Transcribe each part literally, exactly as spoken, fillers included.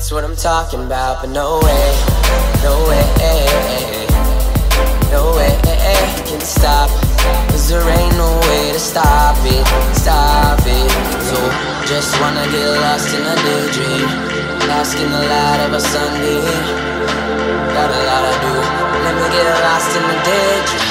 That's what I'm talking about, but no way, no way, no way can stop, cause there ain't no way to stop it, stop it. So just wanna get lost in a daydream, lost in the light of a sunbeam. Got a lot to do, let me get lost in the daydream.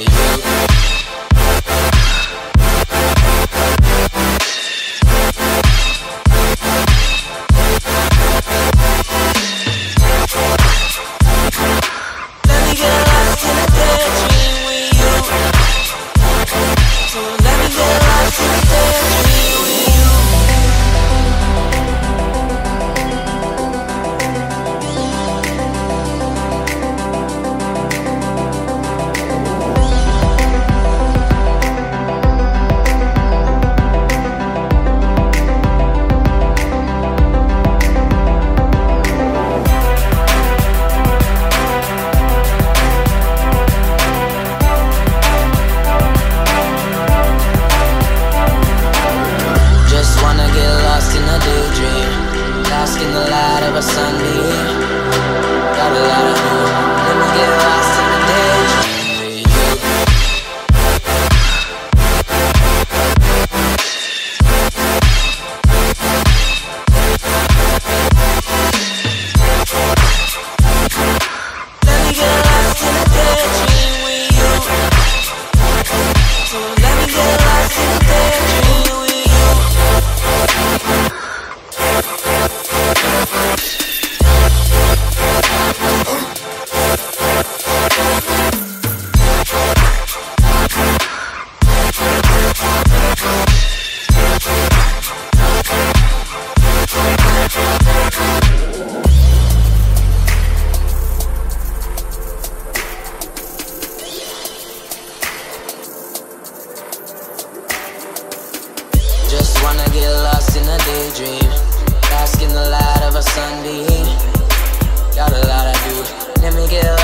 In the light of a sunbeam, got a lot to do, let me get lost in the daydream with you. Let me get lost in the daydream with you. So let me get lost in the daydream with you. Just wanna get lost in a daydream, bask in the light of a sunbeam. Got a lot to do, let me get lost.